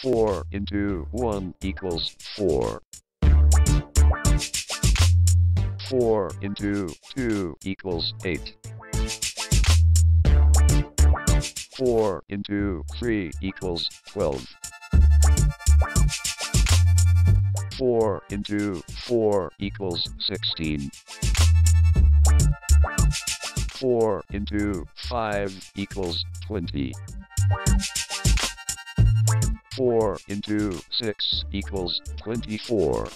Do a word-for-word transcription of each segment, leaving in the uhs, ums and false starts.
four into one equals four. four into two equals eight. four into three equals twelve. four into four equals sixteen. four into five equals twenty. four into six equals twenty-four.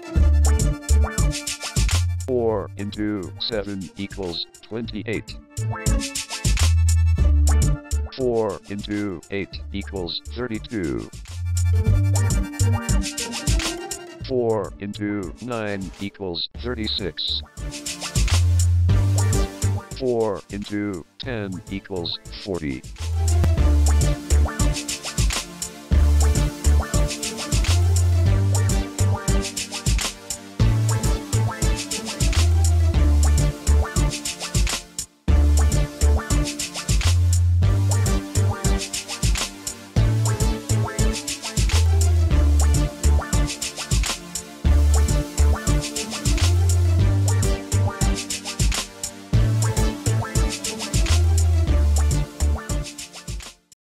four into seven equals twenty-eight. four into eight equals thirty-two. four into nine equals thirty-six. four into ten equals forty.